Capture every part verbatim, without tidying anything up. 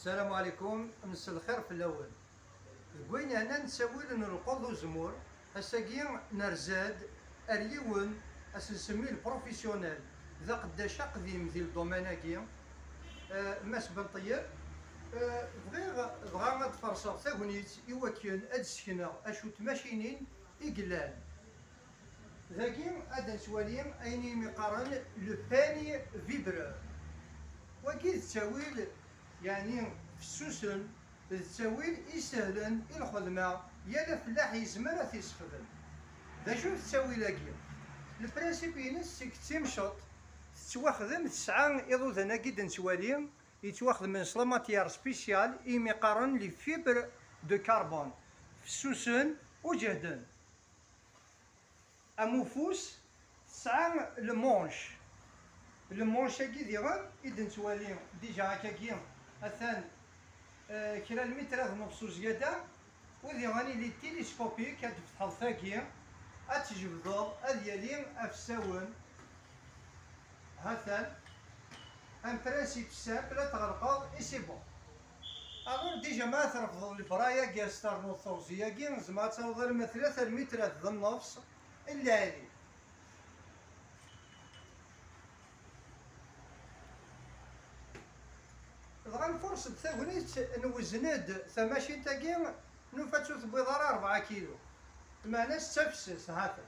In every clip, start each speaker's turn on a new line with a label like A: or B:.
A: السلام عليكم. مسا الخير في الاول. كوين هنا نساوي نرقض وزمور اساكي نرزاد اليون اسنسمي البروفيسيونيل ذا قداش قديم ذي الدوميناكي أه ماس بن طيب أه بغيغ بغا غاد فرصة ثاغنيت إواكين أد سكنا أشو تماشينين إقلال ذاكي أد نسواليم أيني مقارن لو باني فيبرور وكي تساويل يعني فسوسن تساويل يسهلن الخدمة يالا فلاح يزمر تيسخدم دا شو تساوي لاكي البرانسيب ينس سيك تيمشط تتواخدم تسعة إضوذنا كيد نسواليم يتواخد من سلا ماتيار سبيسيال إيمي قارن لي فيبر دو كربون فسوسن وجهدن أموفوس تسعة المونش المونش هاكي ديغا إذ نسواليم ديجا هاكاكي أثان آه كلا المتر نص زيادة وذي غاني لي تيليسكوبيك كتفتح الثاكي أتجبدو أديالي أفساون هاثان ان برانسيب سامبل تغرقض اي سي بون. الوغ ديجا ما ترفض البرايا كاع ستارنو الثوزية كي زعما تنظر من ثلاثة المترات ذا النص إلا هادي دغا نفرص بثاغنيت نوزند ثماشين تاكي نوفاتو تبيض راه ربعة كيلو بمعنى ستة فسس هاكا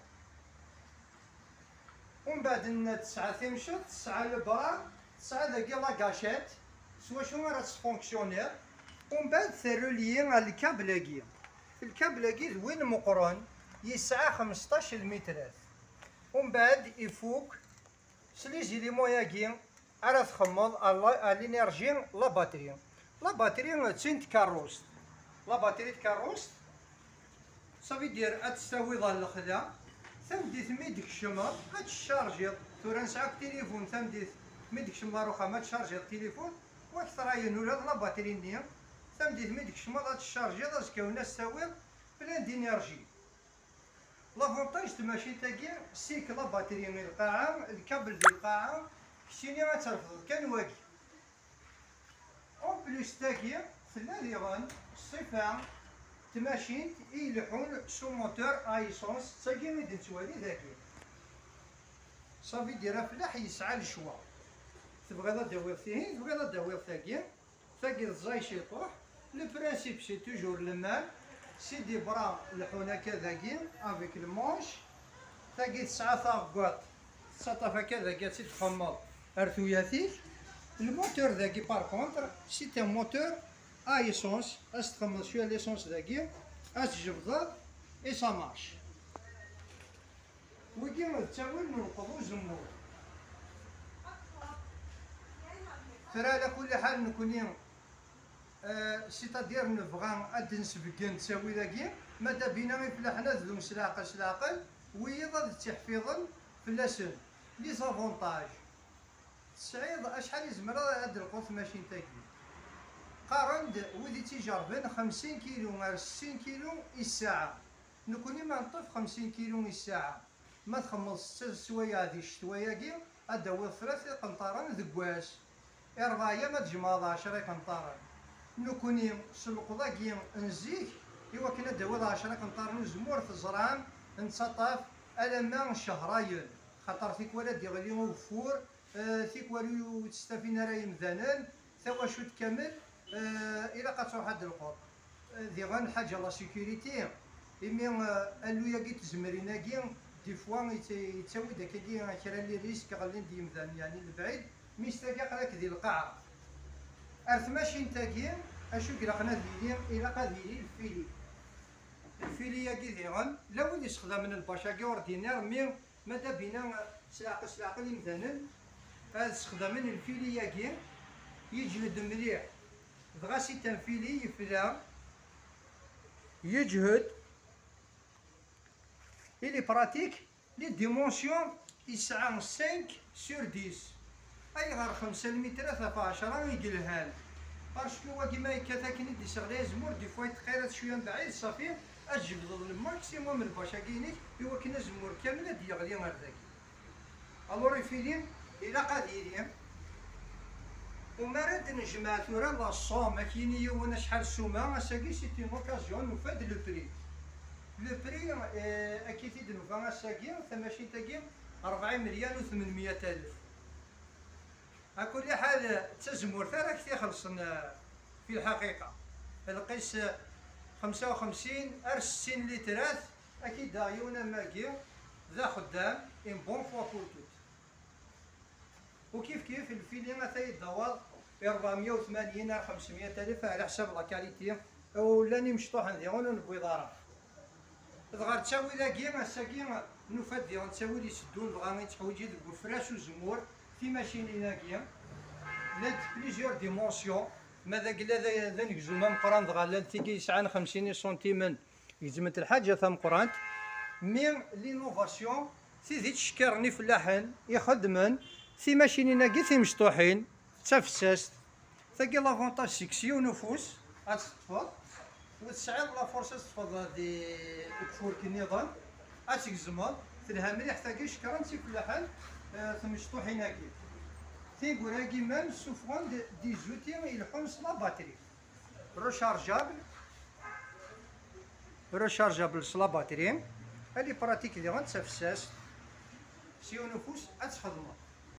A: ومن بعد تسعة تيمشط تسعة البرا تسعة ذاكي لاكاشيت سوا شنو راه تفونكسيونير ومن بعد ثروليي على الكابلاكي الكابلاكي وين مقرون يسعى خمسطاش المترات ومن بعد يفوق سليزي لي موياكي على تخمض على الانرجي لا باتري لا باتري تسين تكاروست لا باتري تكاروست صافي دير اتستاوي ظل الخدا ثمديت ميدك الشمر اتشارجي ثورا نسعاك تليفون ثمديت ميدك الشمر وخا ما تشارجي التليفون واكثر ينولد لا باتري نيا ثمديت ميدك الشمر اتشارجي دازكا وناس تاوي بلان دينيرجي لافونتاج تماشي تاكي سيك لا باتري من القاعة الكابل ديال القاعة كشتيني غترفض كان واقي اون بليس تاكي ثلا ديغان الصفة تماشين يلحون سو موتور ايسونس تاكي ميد نتوالي ذاكي صافي ديرها فلاح يسعى لشوا تبغي داوير فيه تبغي داوير ثاكي ثاكي الزاي شيطوح لو برانسيب سي توجور المال سي دي برا لحونا كذاكي افيك المونش ثاكي تسعة ثاكوات تسعة هكذا كي تخمر ارثوياتيك الموتور ذاكي بار كونتر سي ان موتور ايسونس استخمر شويه ليسونس ذاكي اسجبض اي سا مارش وكي تساوي نرقضو زمور ترى على كل حال نكوني أه سيتادير نبغى اد نسبكن تساوي ذاكي مادا بينا غير فلاحنا ذو مسلاقه سلاقل ويضاد تحفيظا في اللسن لي زافونتاج السعيد اشحال يزمر هاد القوت ماشي نتاكي قارند ودي تيجربن خمسين كيلو غير ستين كيلو الساعة نكوني ما نطيف خمسين كيلو الساعة ما تخمص ستة سوايع هادي الشتواياكي اداوي ثلاثة قنطارن ذكواس اربعة ما تجمع عشرة قنطارن نكوني سلقضاكي نزيك ايوا كنا داوي عشرة قنطارن زمور في الزرعان نتسطف ألما شهرين خاطر فيك ولا ديغلي وفور آه فيك ولو تستفين راي مذانن ثوا شوت كامل آه الى قطعوا حد القط آه ذي غن حاجه لا سيكوريتي ايمي آه الويا كي تزمرينا كي دي فوا يتساوي داك كي كرا لي ريسك غالي دي مذان يعني البعيد ميستاكا قراك ديال القاعه ارث ماشي نتاكي اشو قراقنا ديالي الى قاديلي الفيلي الفيليا كي ديغن لا وين يستخدم من الباشا كي اوردينير مي مادا بينا سلاق سلاق اللي مثلا هاد استخدام من الفيليا كي يجهد مليح دغا سي تنفيلي يفلا يجهد إلي براتيك لي ديمونسيون يسعى خمسة سور عشرة أي غير خمسة المتر ثلاثة عشرة يقلهان باسكو هو كيما يكاثاكني دي شغل زمور دي فوا يتخيرات شويه من بعيد صافي اجبد الماكسيموم الباشا كاينيك ايوا كنا زمور كامل هاد يغلي غير ذاك الوغ يفيلي الى قاديرين ومراد نجمع ثورة لا صوم كاين يونا شحال سومه اساكي سيتي اوكازيون نفاد لو بري لو بري اه اكيد نوفا اساكي ثماشين تاكي أربعين مليون وثمانمية ألف. على كل حال تزمور راك تيخلصنا في الحقيقة القيس خمسة وخمسين أر ستين لترات أكيد عيونا ماكي ذا خدام إن بون فوا بور توت. وكيف كيف الفيلم تاي الدوار أربعمية وثمانين أر خمسمية ألف على حساب لا كاليتي ولاني مشطوح نديرون نبويضارا. دغار تساوي لاكي مساكي نفاد ديالهم تساوي لي يسدون بغا يتحوجي ديك الفراش وزمور في ماشين لاكي لاد بليزيور ديمونسيون ماذا قلا ذا نكزو مام قران دغا لاد تيكي يسعان خمسين سنتيمن يزمت الحاجة ثم قران مي لينوفاسيون سيدي تشكرني فلاحن يخدمن في ماشين ناكي في مشطوحين تفسست ثقي لافونتاج سيكسيو نفوس غتطفض وتسعيد لا فرصة تفضل دي كفور كي نظام اتكزمض تلها مليح ثقي شكرا تي فلاحن تمشطوحين هاكي تيقول هاكي مام سوفرون دي زوتي يلحون لا باتري ريشارجابل ريشارجابل سلا باتري هادي براتيك اللي غنتفسست سيو نفوس اتخدمها.